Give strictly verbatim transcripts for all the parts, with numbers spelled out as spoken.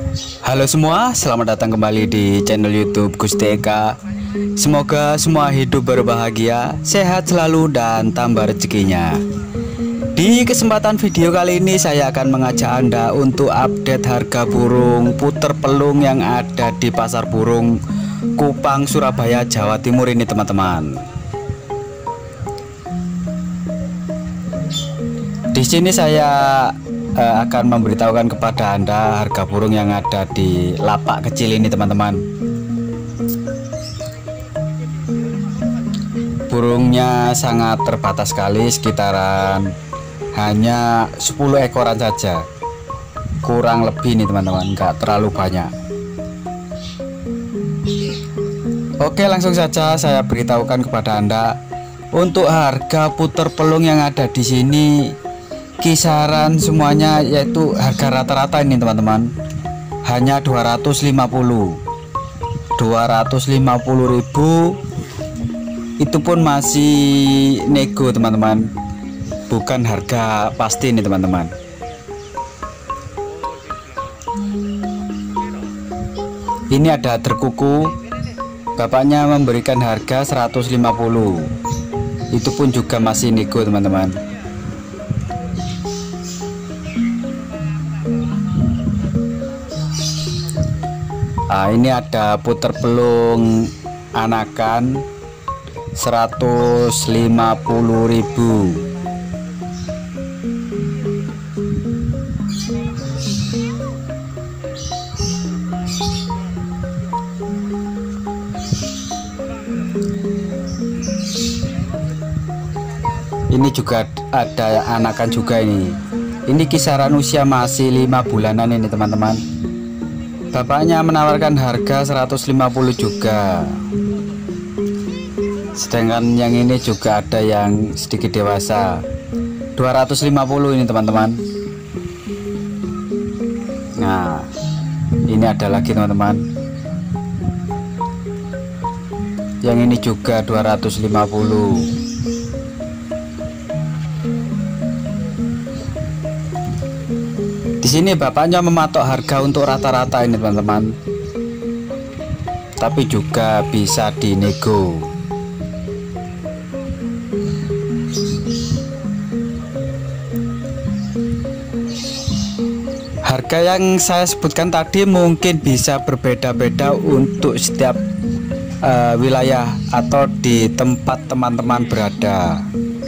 Halo semua, selamat datang kembali di channel YouTube Gusti Eka. Semoga semua hidup berbahagia, sehat selalu dan tambah rezekinya. Di kesempatan video kali ini saya akan mengajak Anda untuk update harga burung puter pelung yang ada di Pasar Burung Kupang, Surabaya, Jawa Timur ini teman-teman. Di sini saya uh, akan memberitahukan kepada Anda harga burung yang ada di lapak kecil ini teman-teman. Burungnya sangat terbatas sekali, sekitaran hanya sepuluh ekoran saja, kurang lebih nih teman-teman, nggak terlalu banyak. Oke, langsung saja saya beritahukan kepada Anda untuk harga puter pelung yang ada di sini. Kisaran semuanya yaitu harga rata-rata ini teman-teman hanya dua ratus lima puluh ribu. Itu pun masih nego teman-teman, bukan harga pasti ini teman-teman. Ini ada terkuku, bapaknya memberikan harga seratus lima puluh. Itu pun juga masih nego teman-teman. Nah, ini ada puter pelung anakan seratus lima puluh ribu. Ini juga ada anakan juga ini. Ini kisaran usia masih lima bulanan ini teman-teman. Bapaknya menawarkan harga seratus lima puluh juga. Sedangkan yang ini juga ada yang sedikit dewasa, dua ratus lima puluh ini teman-teman. Nah, ini ada lagi teman-teman. Yang ini juga dua ratus lima puluh. Di sini bapaknya mematok harga untuk rata-rata ini teman-teman, tapi juga bisa dinego. Harga yang saya sebutkan tadi mungkin bisa berbeda-beda untuk setiap uh, wilayah atau di tempat teman-teman berada.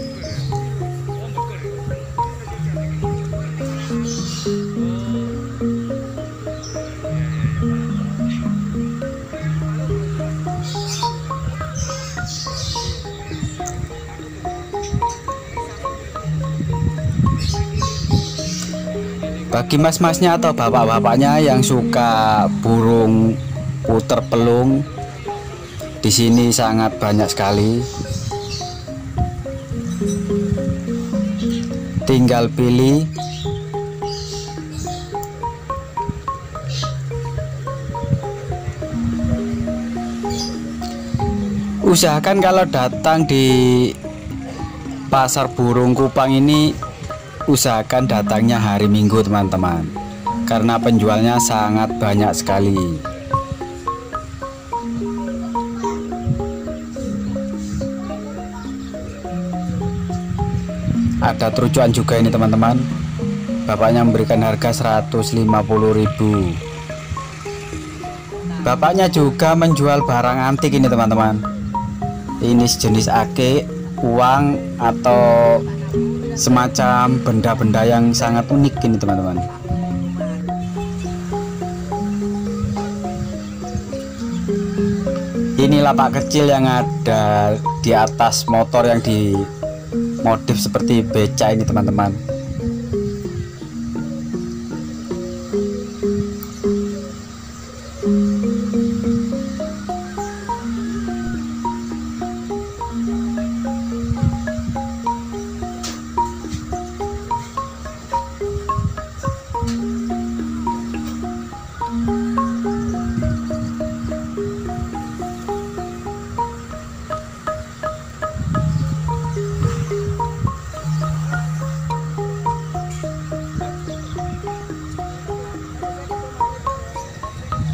Bagi mas-masnya atau bapak-bapaknya yang suka burung puter pelung, di sini sangat banyak sekali. Tinggal pilih. Usahakan kalau datang di Pasar Burung Kupang ini, usahakan datangnya hari Minggu teman-teman, karena penjualnya sangat banyak sekali. Ada terucuan juga ini teman-teman, bapaknya memberikan harga seratus lima puluh ribu. Bapaknya juga menjual barang antik ini teman-teman. Ini sejenis ake, uang, atau semacam benda-benda yang sangat unik ini teman-teman. Ini lapak kecil yang ada di atas motor yang di modif seperti beca ini teman-teman.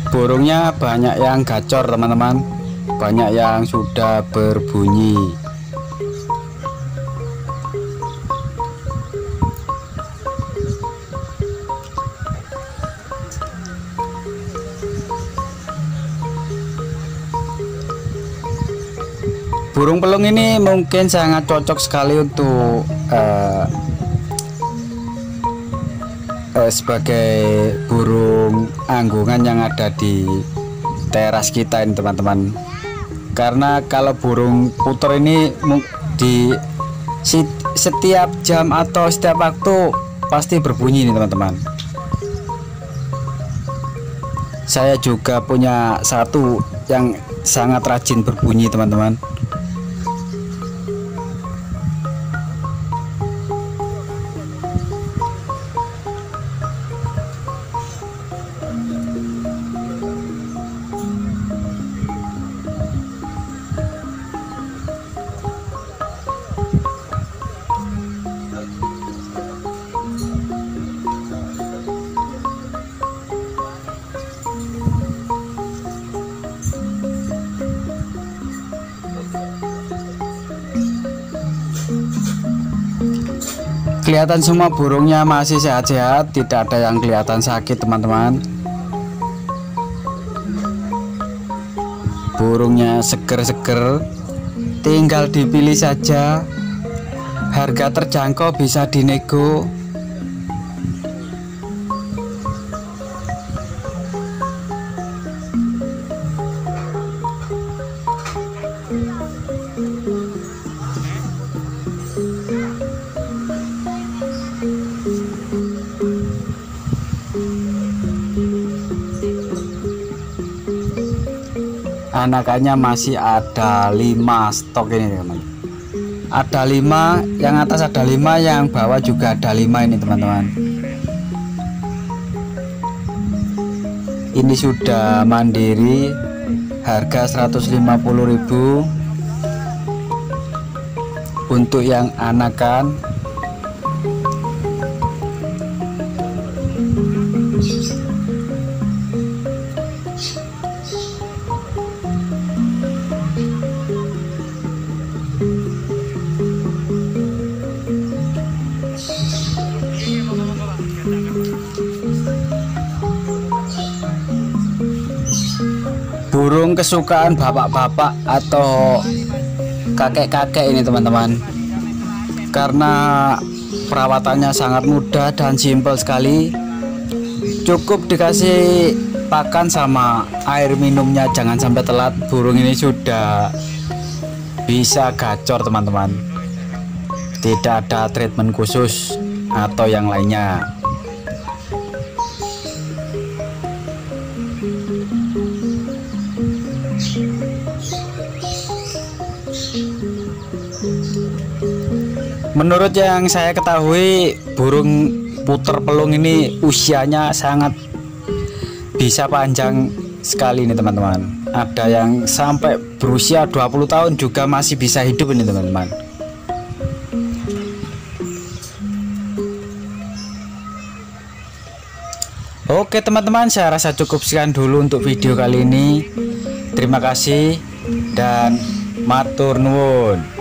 burungnya banyak yang gacor teman-teman, banyak yang sudah berbunyi. Burung pelung ini mungkin sangat cocok sekali untuk uh, uh, sebagai burung anggungan yang ada di teras kita ini teman-teman. Karena kalau burung puter ini di setiap jam atau setiap waktu pasti berbunyi nih teman-teman. Saya juga punya satu yang sangat rajin berbunyi teman-teman. Kelihatan semua burungnya masih sehat-sehat, tidak ada yang kelihatan sakit teman-teman. Burungnya seger-seger, tinggal dipilih saja. Harga terjangkau, bisa dinego. Anakannya masih ada lima stok ini teman. Ada lima, yang atas ada lima, yang bawah juga ada lima ini teman-teman. Ini sudah mandiri, harga seratus lima puluh ribu untuk yang anakan. Burung kesukaan bapak-bapak atau kakek-kakek ini teman-teman, karena perawatannya sangat mudah dan simpel sekali. Cukup dikasih pakan sama air minumnya, jangan sampai telat. Burung ini sudah bisa gacor teman-teman, tidak ada treatment khusus atau yang lainnya. Menurut yang saya ketahui, burung puter pelung ini usianya sangat bisa panjang sekali ini teman-teman. Ada yang sampai berusia dua puluh tahun juga masih bisa hidup ini teman-teman. Oke teman-teman, saya rasa cukup sekian dulu untuk video kali ini. Terima kasih dan matur nuwun.